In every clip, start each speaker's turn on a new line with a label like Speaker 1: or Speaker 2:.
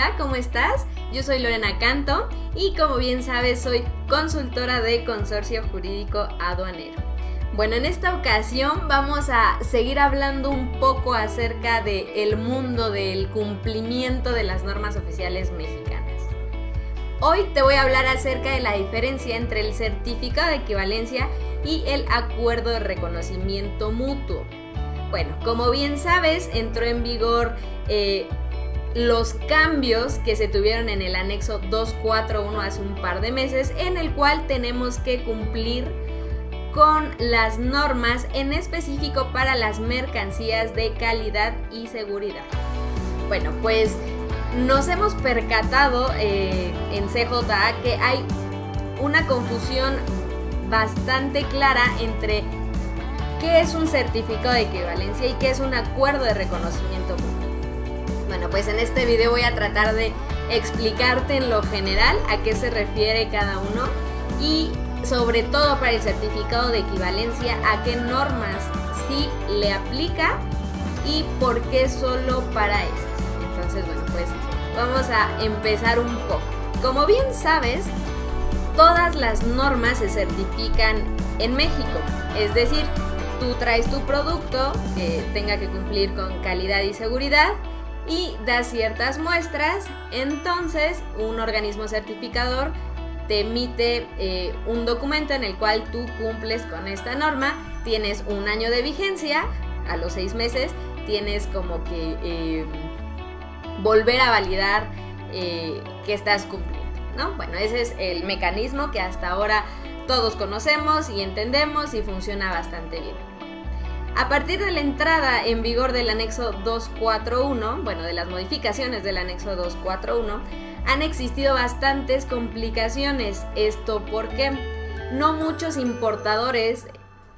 Speaker 1: Hola, ¿cómo estás? Yo soy Lorena Canto y como bien sabes soy consultora de Consorcio Jurídico Aduanero. Bueno, en esta ocasión vamos a seguir hablando un poco acerca del mundo del cumplimiento de las normas oficiales mexicanas. Hoy te voy a hablar acerca de la diferencia entre el certificado de equivalencia y el acuerdo de reconocimiento mutuo. Bueno, como bien sabes, entró en vigor los cambios que se tuvieron en el anexo 241 hace un par de meses, en el cual tenemos que cumplir con las normas en específico para las mercancías de calidad y seguridad. Bueno, pues nos hemos percatado en CJA que hay una confusión bastante clara entre qué es un certificado de equivalencia y qué es un acuerdo de reconocimiento mutuo. Bueno, pues en este video voy a tratar de explicarte en lo general a qué se refiere cada uno y sobre todo para el certificado de equivalencia a qué normas sí le aplica y por qué solo para esas. Entonces, bueno, pues vamos a empezar un poco. Como bien sabes, todas las normas se certifican en México, es decir, tú traes tu producto que tenga que cumplir con calidad y seguridad y das ciertas muestras, entonces un organismo certificador te emite un documento en el cual tú cumples con esta norma, tienes un año de vigencia, a los 6 meses tienes como que volver a validar que estás cumpliendo, ¿no? Bueno, ese es el mecanismo que hasta ahora todos conocemos y entendemos y funciona bastante bien. A partir de la entrada en vigor del anexo 241, bueno, de las modificaciones del anexo 241, han existido bastantes complicaciones. Esto porque no muchos importadores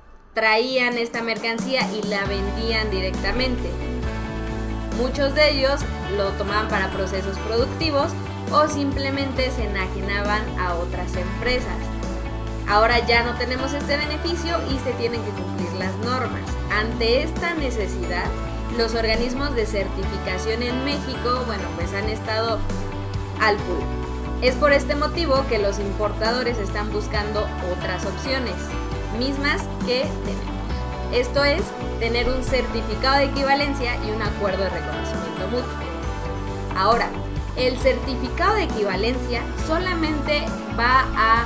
Speaker 1: traían esta mercancía y la vendían directamente. Muchos de ellos lo tomaban para procesos productivos o simplemente se enajenaban a otras empresas. Ahora ya no tenemos este beneficio y se tienen que cumplir las normas. Ante esta necesidad, los organismos de certificación en México, bueno, pues han estado al full. Es por este motivo que los importadores están buscando otras opciones, mismas que tenemos. Esto es, tener un certificado de equivalencia y un acuerdo de reconocimiento mutuo. Ahora, el certificado de equivalencia solamente va a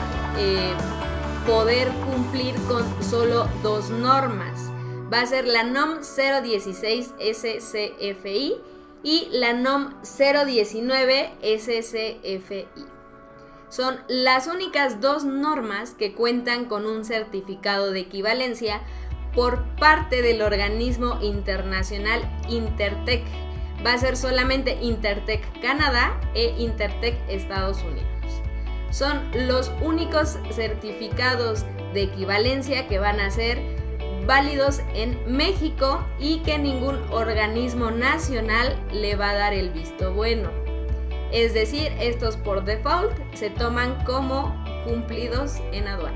Speaker 1: poder cumplir con solo dos normas. Va a ser la NOM 016 SCFI y la NOM 019 SCFI. Son las únicas dos normas que cuentan con un certificado de equivalencia por parte del organismo internacional Intertech. Va a ser solamente Intertech Canadá e Intertech Estados Unidos. Son los únicos certificados de equivalencia que van a ser válidos en México y que ningún organismo nacional le va a dar el visto bueno. Es decir, estos por default se toman como cumplidos en aduana.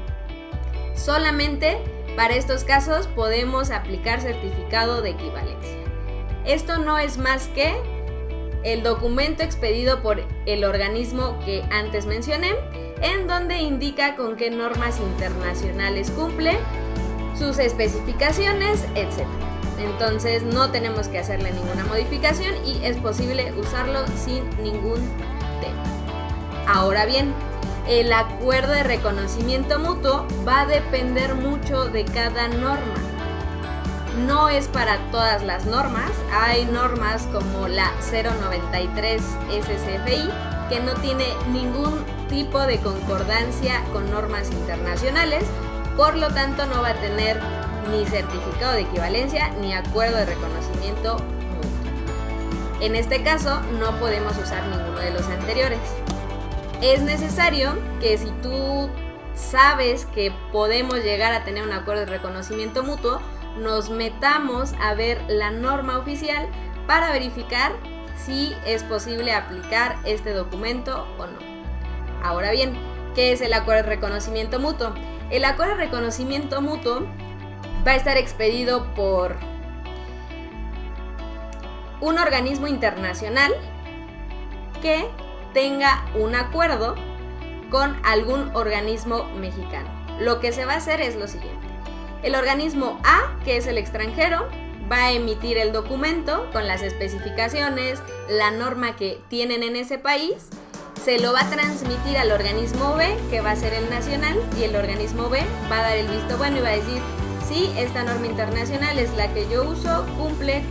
Speaker 1: Solamente para estos casos podemos aplicar certificado de equivalencia. Esto no es más que el documento expedido por el organismo que antes mencioné, en donde indica con qué normas internacionales cumple, sus especificaciones, etc. Entonces no tenemos que hacerle ninguna modificación y es posible usarlo sin ningún tema. Ahora bien, el acuerdo de reconocimiento mutuo va a depender mucho de cada norma. No es para todas las normas, hay normas como la 093 SCFI que no tiene ningún tipo de concordancia con normas internacionales, por lo tanto no va a tener ni certificado de equivalencia ni acuerdo de reconocimiento mutuo. En este caso no podemos usar ninguno de los anteriores. Es necesario que si tú sabes que podemos llegar a tener un acuerdo de reconocimiento mutuo, nos metamos a ver la norma oficial para verificar si es posible aplicar este documento o no. Ahora bien, ¿qué es el acuerdo de reconocimiento mutuo? El acuerdo de reconocimiento mutuo va a estar expedido por un organismo internacional que tenga un acuerdo con algún organismo mexicano. Lo que se va a hacer es lo siguiente. El organismo A, que es el extranjero, va a emitir el documento con las especificaciones, la norma que tienen en ese país, se lo va a transmitir al organismo B, que va a ser el nacional, y el organismo B va a dar el visto bueno y va a decir, sí, esta norma internacional es la que yo uso, cumple,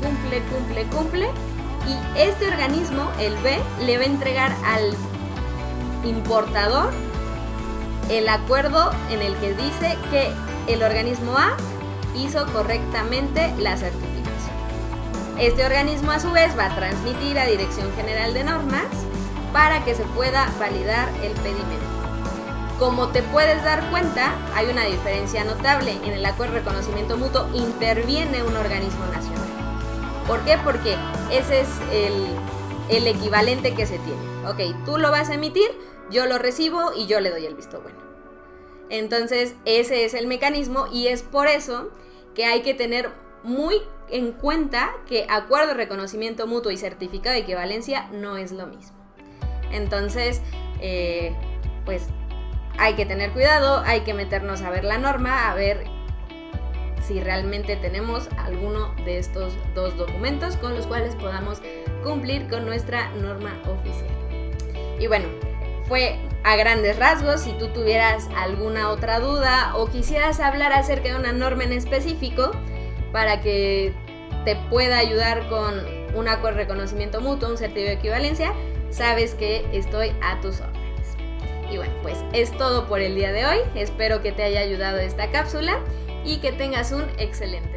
Speaker 1: y este organismo, el B, le va a entregar al importador el acuerdo en el que dice que el organismo A hizo correctamente la certificación. Este organismo a su vez va a transmitir a Dirección General de Normas para que se pueda validar el pedimento. Como te puedes dar cuenta, hay una diferencia notable. En el acuerdo de reconocimiento mutuo interviene un organismo nacional. ¿Por qué? Porque ese es el equivalente que se tiene. Ok, tú lo vas a emitir, yo lo recibo y yo le doy el visto bueno. Entonces, ese es el mecanismo y es por eso que hay que tener muy en cuenta que acuerdo de reconocimiento mutuo y certificado de equivalencia no es lo mismo. Entonces, pues hay que tener cuidado, hay que meternos a ver la norma, a ver si realmente tenemos alguno de estos dos documentos con los cuales podamos cumplir con nuestra norma oficial. Y bueno, fue a grandes rasgos. Si tú tuvieras alguna otra duda o quisieras hablar acerca de una norma en específico para que te pueda ayudar con un acuerdo de reconocimiento mutuo, un certificado de equivalencia, sabes que estoy a tus órdenes. Y bueno, pues es todo por el día de hoy. Espero que te haya ayudado esta cápsula y que tengas un excelente